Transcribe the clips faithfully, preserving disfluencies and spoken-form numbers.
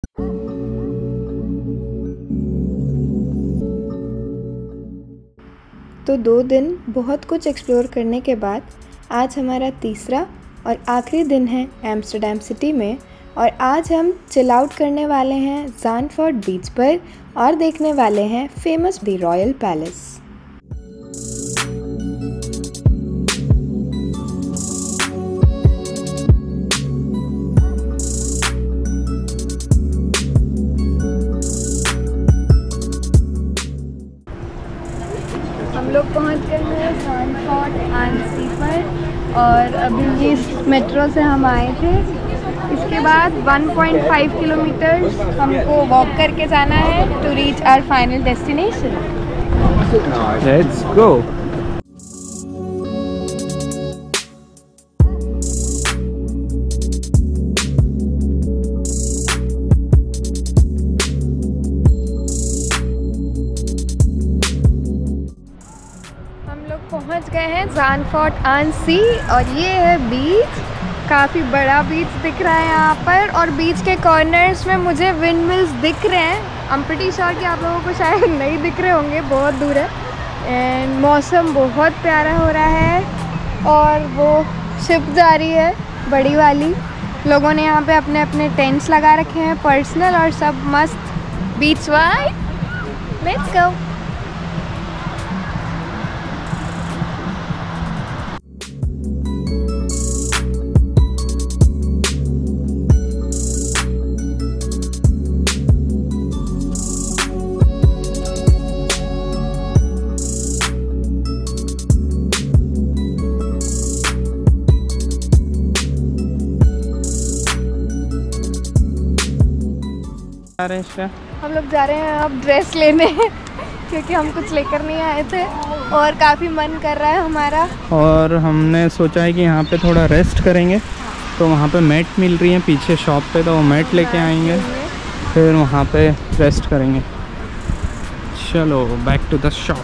तो दो दिन बहुत कुछ एक्सप्लोर करने के बाद आज हमारा तीसरा और आखिरी दिन है एम्स्टर्डम सिटी में, और आज हम चिल आउट करने वाले हैं ज़ानफर्ट बीच पर और देखने वाले हैं फेमस द रॉयल पैलेस। हम लोग पहुंच गए हैं ज़ानफर्ट ऑन सी पर, और अभी इस मेट्रो से हम आए थे। इसके बाद वन पॉइंट फाइव किलोमीटर हमको वॉक करके जाना है to reach our final destination. Let's go. पहुंच गए हैं ज़ानफर्ट ऑन सी, और ये है बीच। काफ़ी बड़ा बीच दिख रहा है यहाँ पर, और बीच के कॉर्नर्स में मुझे विंड मिल्स दिख रहे हैं। आई एम प्रीटी श्योर कि आप लोगों को शायद नहीं दिख रहे होंगे, बहुत दूर है। एंड मौसम बहुत प्यारा हो रहा है, और वो शिप जा रही है बड़ी वाली। लोगों ने यहाँ पे अपने अपने टेंट्स लगा रखे हैं पर्सनल, और सब मस्त बीच वाइब। Let's go. हम लोग जा रहे हैं अब ड्रेस लेने क्योंकि हम कुछ लेकर नहीं आए थे और काफ़ी मन कर रहा है हमारा। और हमने सोचा है कि यहाँ पे थोड़ा रेस्ट करेंगे, तो वहाँ पे मैट मिल रही है पीछे शॉप पे, तो वो मैट लेके आएंगे, फिर वहाँ पे रेस्ट करेंगे। चलो back to the shop.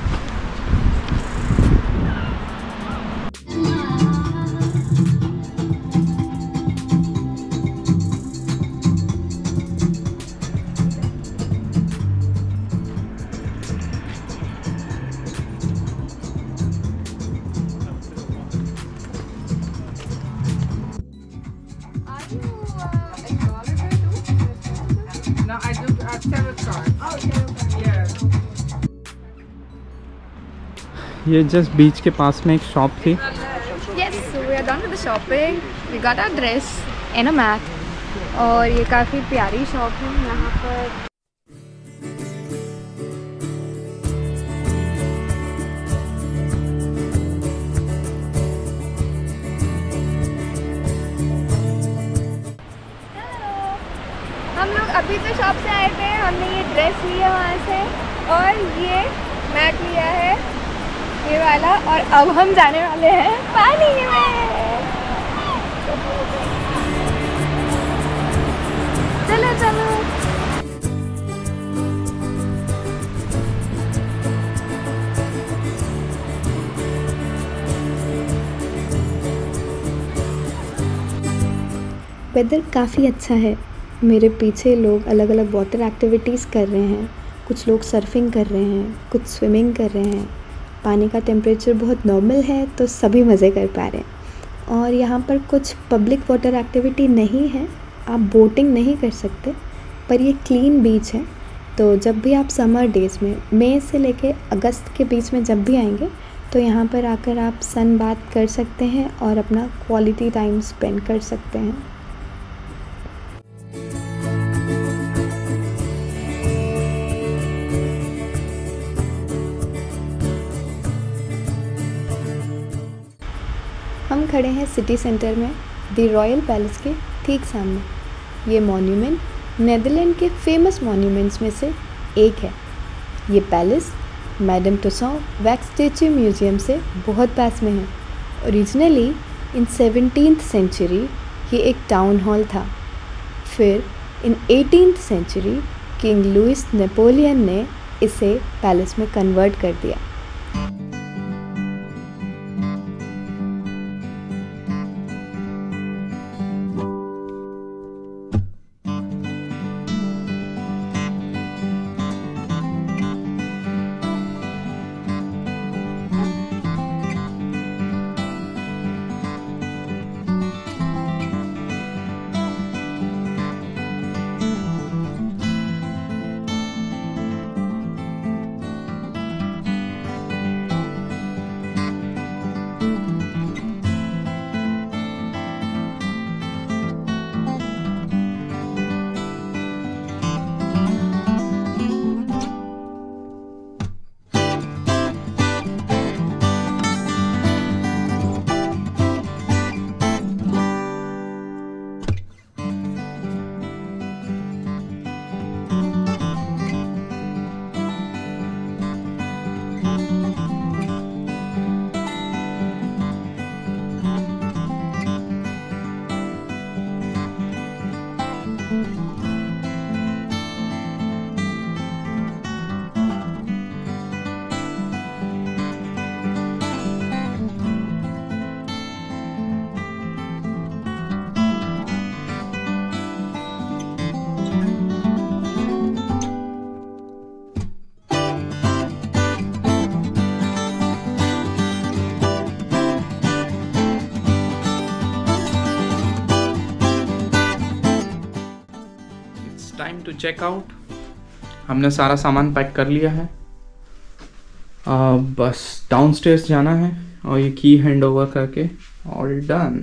No, I do uh, tarot cards. Oh, tarot cards. Yeah. ये जस्ट बीच के पास में एक शॉप थी। Yes, so we are done with the shopping. We got our dress and a mat. और ये काफ़ी प्यारी शॉप है यहाँ पर। हम लोग अभी तो शॉप से आए थे, हमने ये ड्रेस लिया वहाँ से, और ये मैट लिया है ये वाला, और अब हम जाने वाले हैं पानी में। चलो चलो। वेदर काफ़ी अच्छा है। मेरे पीछे लोग अलग अलग वाटर एक्टिविटीज़ कर रहे हैं, कुछ लोग सर्फिंग कर रहे हैं, कुछ स्विमिंग कर रहे हैं। पानी का टेम्परेचर बहुत नॉर्मल है, तो सभी मज़े कर पा रहे हैं। और यहाँ पर कुछ पब्लिक वाटर एक्टिविटी नहीं है, आप बोटिंग नहीं कर सकते, पर ये क्लीन बीच है। तो जब भी आप समर डेज़ में मई से लेके अगस्त के बीच में जब भी आएंगे, तो यहाँ पर आकर आप सन बाथ कर सकते हैं और अपना क्वालिटी टाइम स्पेंड कर सकते हैं। हम खड़े हैं सिटी सेंटर में द रॉयल पैलेस के ठीक सामने। ये मॉन्यूमेंट नेदरलैंड के फेमस मॉन्यूमेंट्स में से एक है। ये palace Madame Tussaud wax statue museum से बहुत पास में है। ओरिजिनली इन सेवनटीन्थ सेंचुरी ये एक टाउन हॉल था। फिर in eighteenth century king Louis Napoleon ने इसे पैलेस में कन्वर्ट कर दिया। Time to check out. हमने सारा सामान पैक कर लिया है, आ, बस डाउनस्टेयर्स जाना है और ये की हैंड ओवर करके ऑल डन।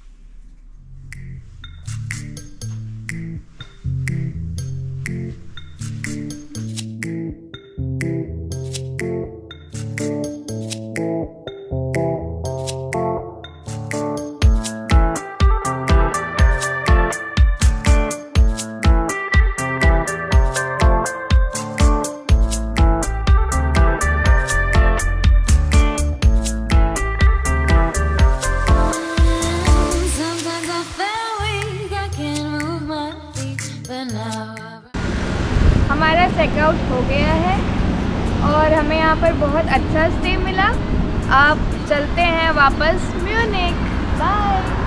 हमारा चेकआउट हो गया है और हमें यहाँ पर बहुत अच्छा स्टे मिला। आप चलते हैं वापस म्यूनिख। बाय।